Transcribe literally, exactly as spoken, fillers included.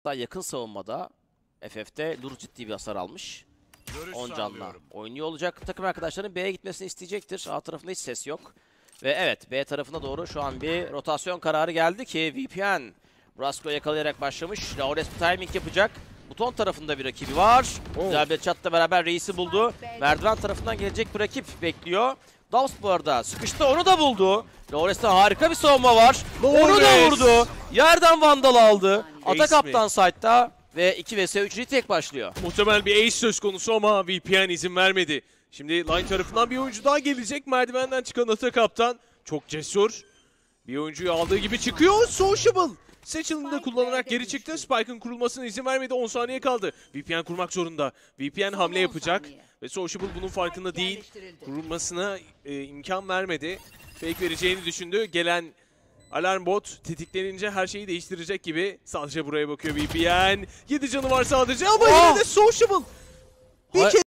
Hatta yakın savunmada F F'de Lur ciddi bir hasar almış. on canla oynuyor olacak. Takım arkadaşlarının B'ye gitmesini isteyecektir. A tarafında hiç ses yok. Ve evet, B tarafına doğru şu an bir rotasyon kararı geldi ki V P N Brasco'yu yakalayarak başlamış. Laures bir timing yapacak. Buton tarafında bir rakibi var. Oh. Güzel bir chat'la beraber reisi buldu. Merdiven tarafından gelecek bir rakip bekliyor. Daus bu arada sıkıştı, onu da buldu. Laures'te harika bir savunma var. Laures. Onu da vurdu. Yerden Vandal aldı. Ata kaptan side'da ve iki vs üç retake başlıyor. Muhtemel bir ace söz konusu ama V P N izin vermedi. Şimdi line tarafından bir oyuncu daha gelecek. Merdivenden çıkan Ata kaptan çok cesur. Bir oyuncuyu aldığı gibi çıkıyor. Sociable. Seçilini de kullanarak geri çıktı. Spike'ın kurulmasına izin vermedi. on saniye kaldı. V P N kurmak zorunda. V P N hamle yapacak. Ve Sociable bunun farkında değil. Kurulmasına e, imkan vermedi. Fake vereceğini düşündü. Gelen alarm bot tetiklenince her şeyi değiştirecek gibi. Sadece buraya bakıyor V P N. yedi canı var sadece ama oh! Yine de Sociable. Bir